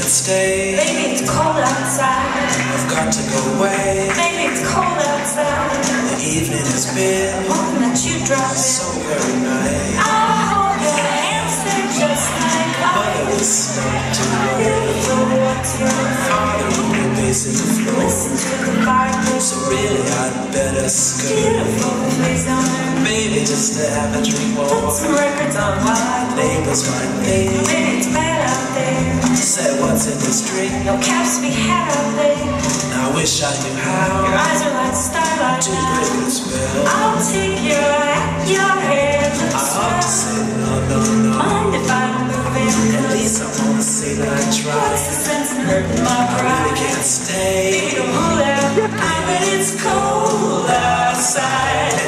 can't stay. Baby, it's cold outside. I've got to go away. Baby, it's cold outside. The evening has been Hoping that you drop in. so very nice. I'll hold your hands, they're just like Mother ice. was not to worry. Beautiful, what's your Father only pacing the floor. Listen to the fireplace. So really I'd better scoot. Beautiful, please don't hurt. Maybe just to have a drink more. Put some records on while Neighbors might think. Baby, it's bad out there. Say what's in this drink. No caps to be had out there. I wish I knew how Your eyes are like starlight to now. break the spell. I'll take your hand. I ought to say no, no, no. Mind if I move in? At least I wanna say that I What's tried. the sense in hurting my I pride? really can't stay. Baby, don't hold out. I bet it's cold outside.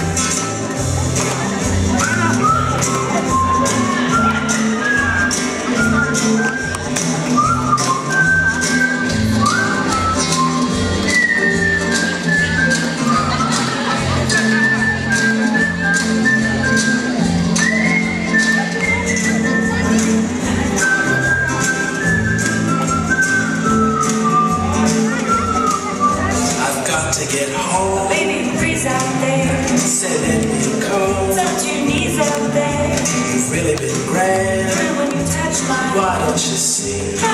To get home, Baby, freeze out there. say let me go. Touch your knees out there. You've really been grand. Thrill when you touch mine. Why don't you see?